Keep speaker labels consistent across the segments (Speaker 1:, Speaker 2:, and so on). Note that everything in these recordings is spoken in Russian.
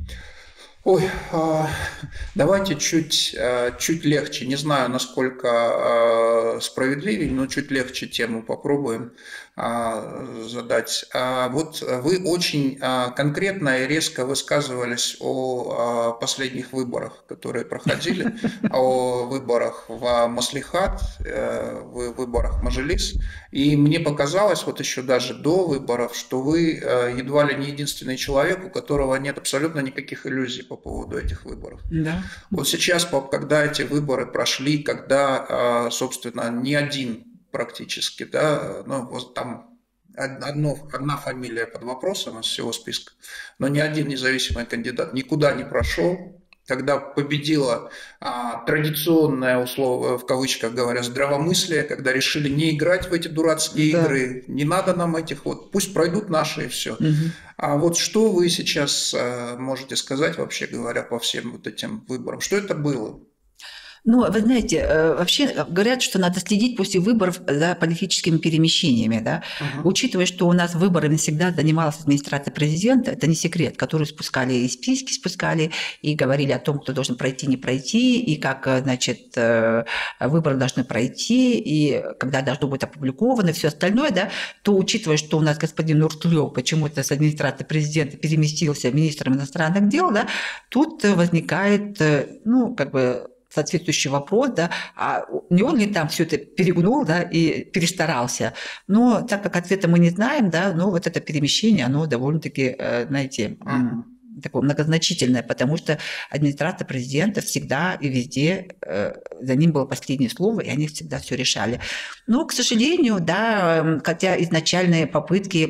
Speaker 1: Ой, давайте чуть легче. Не знаю, насколько справедливее, но чуть легче тему попробуем задать. Вот вы очень конкретно и резко высказывались о последних выборах, которые проходили, о выборах в Маслихат, выборах в Мажилис. И мне показалось, вот еще даже до выборов, что вы едва ли не единственный человек, у которого нет абсолютно никаких иллюзий по поводу этих выборов.
Speaker 2: Да.
Speaker 1: Вот сейчас, когда эти выборы прошли, когда, собственно, ни один практически, да, ну, вот там одна фамилия под вопросом из всего списка, но ни один независимый кандидат никуда не прошел, когда победило традиционное, условие, в кавычках говоря, здравомыслие, когда решили не играть в эти дурацкие
Speaker 2: Да.
Speaker 1: игры, не надо нам этих, вот пусть пройдут наши и все.
Speaker 2: Мгм.
Speaker 1: А вот что вы сейчас можете сказать, вообще говоря, по всем вот этим выборам? Что это было?
Speaker 2: Ну, вы знаете, вообще говорят, что надо следить после выборов за политическими перемещениями, да.
Speaker 1: Угу.
Speaker 2: Учитывая, что у нас выборами всегда занималась администрация президента, это не секрет, которые спускали и списки спускали, и говорили о том, кто должен пройти, не пройти, и как, значит, выборы должны пройти, и когда должно быть опубликовано, и все остальное, да, то, учитывая, что у нас господин Нуртулёв почему-то с администрации президента переместился министром иностранных дел, да, тут возникает, ну, как бы, соответствующий вопрос, да, а не он ли там все это перегнул, да, и перестарался. Но так как ответа мы не знаем, да, но вот это перемещение, оно довольно-таки, знаете, такое многозначительное, потому что администрация президента всегда и везде за ним было последнее слово, и они всегда все решали. Но, к сожалению, да, хотя изначальные попытки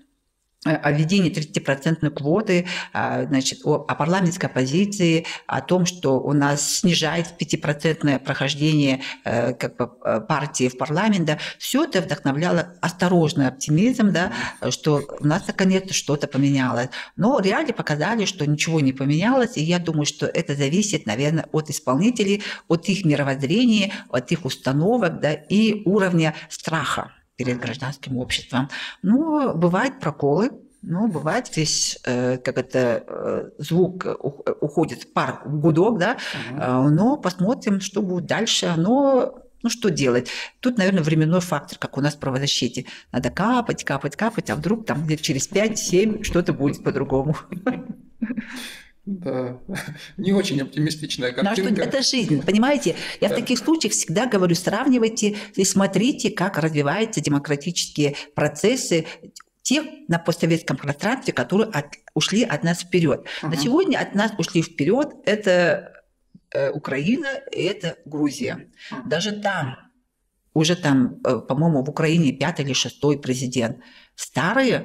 Speaker 2: о введении 30% квоты, значит, о парламентской оппозиции, о том, что у нас снижается 5% прохождение как бы, партии в парламент, да, все это вдохновляло осторожный оптимизм, да, что у нас наконец-то что-то поменялось. Но реалии показали, что ничего не поменялось, и я думаю, что это зависит, наверное, от исполнителей, от их мировоззрения, от их установок, да, и уровня страха перед гражданским обществом. Но бывают проколы, но бывает весь, как это, звук уходит, пар в гудок, да, но посмотрим, что будет дальше. Но ну что делать? Тут, наверное, временной фактор, как у нас в правозащите. Надо капать, капать, капать, а вдруг там лет через 5-7 что-то будет по-другому.
Speaker 1: Да, не очень оптимистичная
Speaker 2: Ну, а что
Speaker 1: картинка.
Speaker 2: это жизнь, понимаете? Я в таких случаях всегда говорю, сравнивайте и смотрите, как развиваются демократические процессы тех на постсоветском пространстве, которые ушли от нас вперед. На сегодня от нас ушли вперед это Украина и это Грузия. Даже там, уже там, по-моему, в Украине 5-й или 6-й президент. Старые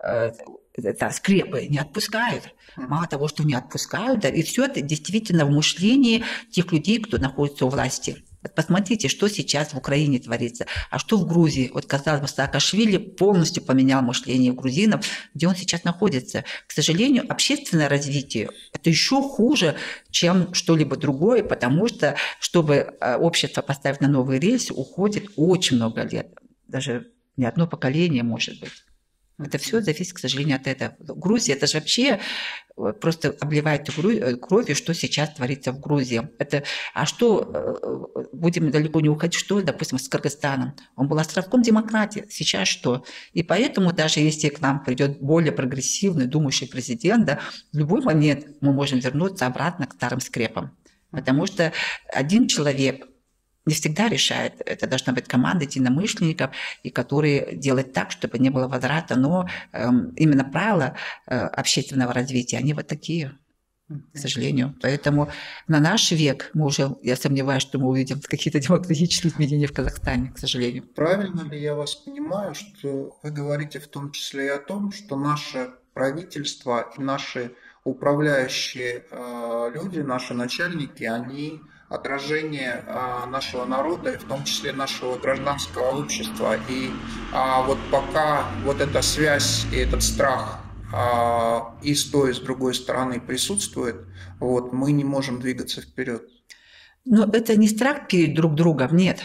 Speaker 2: скрепы не отпускают. Мало того, что не отпускают, да, и все это действительно в мышлении тех людей, кто находится у власти. Вот посмотрите, что сейчас в Украине творится, а что в Грузии. Вот, казалось бы, Саакашвили полностью поменял мышление грузинов, где он сейчас находится. К сожалению, общественное развитие – это еще хуже, чем что-либо другое, потому что, чтобы общество поставить на новые рельсы, уходит очень много лет. Даже не одно поколение, может быть. Это все зависит, к сожалению, от этого. Грузия, это же вообще просто обливает кровью, что сейчас творится в Грузии. Это, а что, будем далеко не уходить, что, допустим, с Кыргызстаном? Он был островком демократии, сейчас что? И поэтому даже если к нам придет более прогрессивный, думающий президент, да, в любой момент мы можем вернуться обратно к старым скрепам. Потому что один человек не всегда решает. Это должна быть команда единомышленников, и которые делают так, чтобы не было возврата. Но именно правила общественного развития, они вот такие, к сожалению. Поэтому на наш век мы уже, я сомневаюсь, что мы увидим какие-то демократические изменения в Казахстане, к сожалению.
Speaker 1: Правильно ли я вас понимаю, что вы говорите в том числе и о том, что наше правительство и наши управляющие люди, наши начальники, они отражение нашего народа, и в том числе нашего гражданского общества. И вот пока вот эта связь и этот страх и с той, и с другой стороны присутствует, вот, мы не можем двигаться вперед.
Speaker 2: Но это не страх перед друг другом, нет.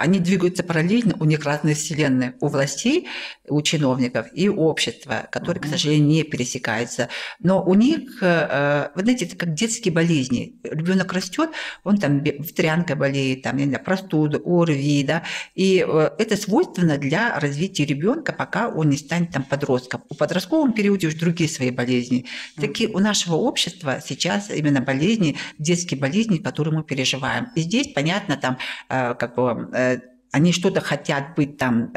Speaker 2: Они двигаются параллельно, у них разные вселенные, у властей, у чиновников и у общества, которые, к сожалению, не пересекаются. Но у них, вы знаете, это как детские болезни. Ребенок растет, он там ветрянкой болеет, там, я не знаю, простуду, ОРВИ, да, и это свойственно для развития ребенка, пока он не станет там подростком. В подростковом периоде уже другие свои болезни. Такие у нашего общества сейчас именно болезни, детские болезни, которые мы переживаем. И здесь, понятно, там как бы они что-то хотят быть там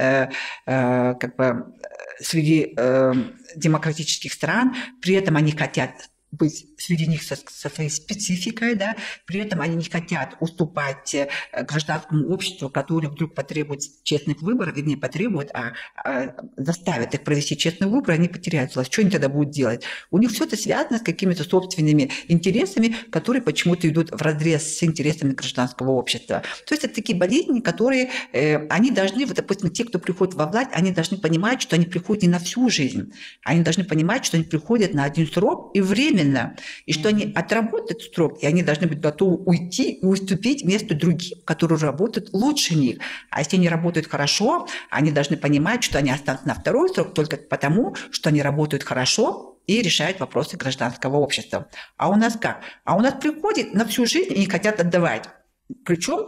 Speaker 2: как бы среди демократических стран, при этом они хотят быть среди них со своей спецификой, да, при этом они не хотят уступать гражданскому обществу, которое вдруг потребует честных выборов, вернее, потребует, заставят их провести честные выборы, они потеряют власть. Что они тогда будут делать? У них все это связано с какими-то собственными интересами, которые почему-то идут вразрез с интересами гражданского общества. То есть это такие болезни, которые они должны, вот, допустим, те, кто приходит во власть, они должны понимать, что они приходят не на всю жизнь. Они должны понимать, что они приходят на один срок и временно, и что они отработают срок, и они должны быть готовы уйти и уступить место другим, которые работают лучше них. А если они работают хорошо, они должны понимать, что они останутся на второй срок только потому, что они работают хорошо и решают вопросы гражданского общества. А у нас как? А у нас приходят на всю жизнь и не хотят отдавать. Причем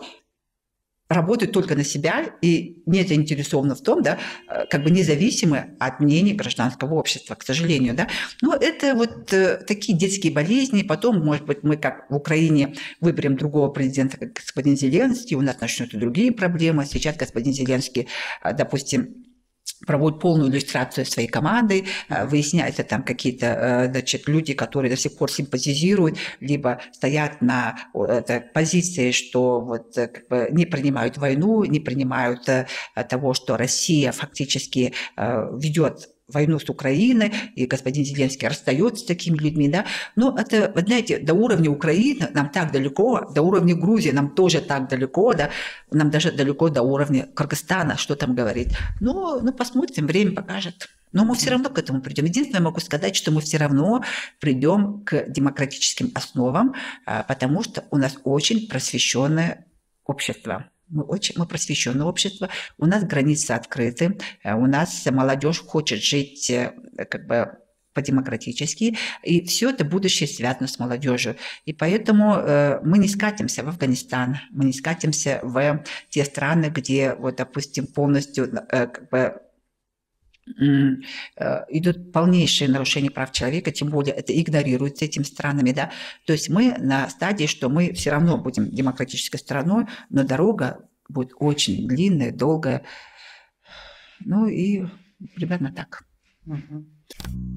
Speaker 2: работают только на себя и не заинтересованы в том, да, как бы независимы от мнений гражданского общества, к сожалению. Да. Но это вот такие детские болезни. Потом, может быть, мы, как в Украине, выберем другого президента, как господин Зеленский, у нас начнутся другие проблемы. Сейчас господин Зеленский, допустим, проводит полную иллюстрацию своей команды, выясняются там какие-то, значит, люди, которые до сих пор симпатизируют, либо стоят на позиции, что вот как бы не принимают войну, не принимают того, что Россия фактически ведет войну с Украиной, и господин Зеленский расстается с такими людьми, да. Но это, вы знаете, до уровня Украины нам так далеко, до уровня Грузии нам тоже так далеко, да, нам даже далеко до уровня Кыргызстана, что там говорить. Но посмотрим, время покажет. Но мы все равно к этому придем. Единственное, могу сказать, что мы все равно придем к демократическим основам, потому что у нас очень просвещенное общество. Мы просвещенное общество, у нас границы открыты, у нас молодежь хочет жить как бы по-демократически, и все это будущее связано с молодежью. И поэтому мы не скатимся в Афганистан, мы не скатимся в те страны, где, вот, допустим, полностью как бы идут полнейшие нарушения прав человека, тем более это игнорируется этими странами, да. То есть мы на стадии, что мы все равно будем демократической страной, но дорога будет очень длинная, долгая. Ну и примерно так.